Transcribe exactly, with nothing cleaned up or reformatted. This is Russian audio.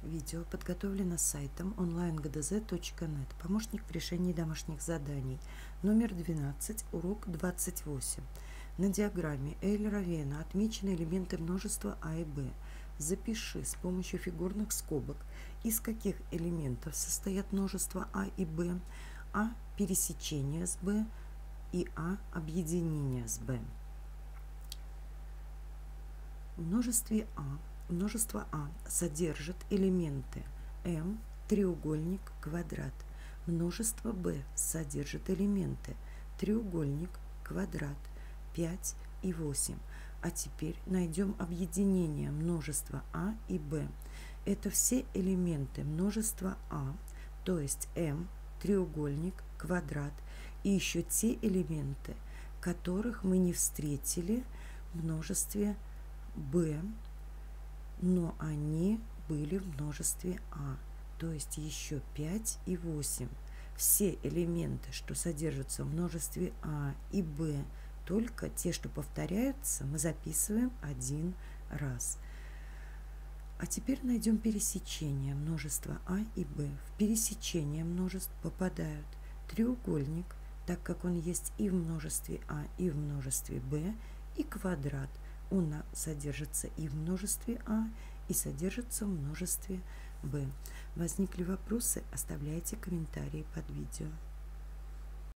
Видео подготовлено сайтом онлайн гэ дэ зэ точка нет. Помощник в решении домашних заданий. Номер двенадцать, урок двадцать восемь. На диаграмме Эйлера-Вена отмечены элементы множества А и Б. Запиши с помощью фигурных скобок, из каких элементов состоят множества А и Б, А – пересечение с Б и А – объединение с Б. В множестве А Множество А содержит элементы М, треугольник, квадрат. Множество Б содержит элементы треугольник, квадрат, пять и восемь. А теперь найдем объединение множества А и Б. Это все элементы множества А, то есть М, треугольник, квадрат, и еще те элементы, которых мы не встретили в множестве Б, но они были в множестве А, то есть еще пять и восемь. Все элементы, что содержатся в множестве А и Б, только те, что повторяются, мы записываем один раз. А теперь найдем пересечение множества А и Б. В пересечение множеств попадают треугольник, так как он есть и в множестве А, и в множестве Б, и квадрат. Он содержится и в множестве А, и содержится в множестве Б. Возникли вопросы? Оставляйте комментарии под видео.